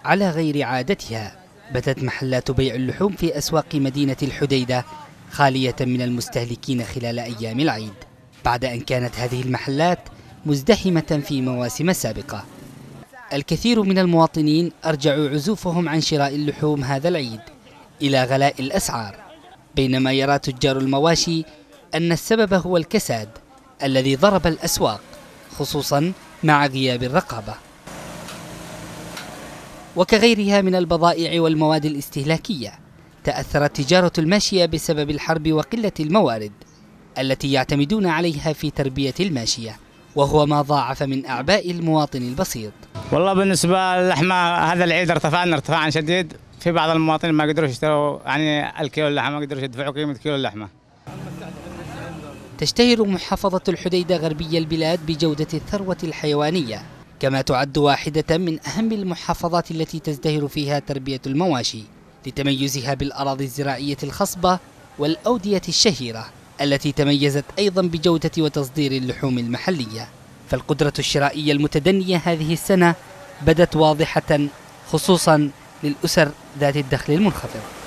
على غير عادتها، باتت محلات بيع اللحوم في أسواق مدينة الحديدة خالية من المستهلكين خلال أيام العيد، بعد أن كانت هذه المحلات مزدحمة في مواسم سابقة. الكثير من المواطنين أرجعوا عزوفهم عن شراء اللحوم هذا العيد إلى غلاء الأسعار، بينما يرى تجار المواشي أن السبب هو الكساد الذي ضرب الأسواق، خصوصا مع غياب الرقابة. وكغيرها من البضائع والمواد الاستهلاكية، تأثرت تجارة الماشية بسبب الحرب وقلة الموارد التي يعتمدون عليها في تربية الماشية، وهو ما ضاعف من أعباء المواطن البسيط. والله بالنسبة للحمة هذا العيد ارتفعنا ارتفاعا شديد، في بعض المواطنين ما قدروش يشتروا يعني الكيلو اللحمة، ما قدروش يدفعوا قيمة كيلو اللحمة. تشتهر محافظة الحديدة غربي البلاد بجودة الثروة الحيوانية، كما تعد واحدة من أهم المحافظات التي تزدهر فيها تربية المواشي، لتميزها بالأراضي الزراعية الخصبة والأودية الشهيرة التي تميزت أيضا بجودة وتصدير اللحوم المحلية. فالقدرة الشرائية المتدنية هذه السنة بدت واضحة، خصوصا للأسر ذات الدخل المنخفض.